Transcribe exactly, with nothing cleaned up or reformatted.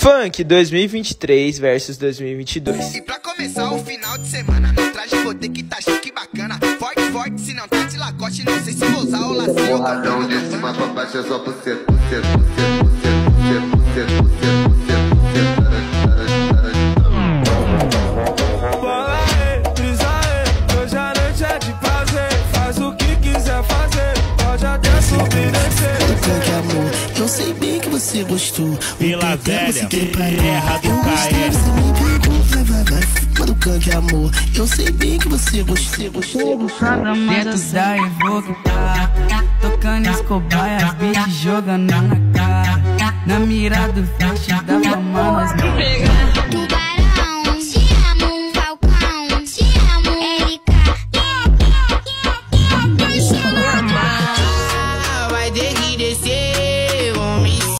Funk dois mil e vinte e três versus dois mil e vinte e dois. E pra começar o final de semana, no traje vou ter que tá chique bacana. Forte, forte, se não tá de lacoste, não sei se vou usar o lacinho. Porradão de cima pra baixo é só por ser, por ser, por ser, por ser, por ser, por ser, por ser, por ser, por ser. Bola aí, brisa aí, hoje a noite é de prazer. Faz o que quiser fazer, pode até subir e descer. Funk, amor, eu sei bem que você gostou. Vila Velha, terra do Caê. Mano, Funk, amor, eu sei bem que você gostou. Dentro da Evoque tá tocando as cobaias, beat jogando na cara. Na mira do flash da fama nós não.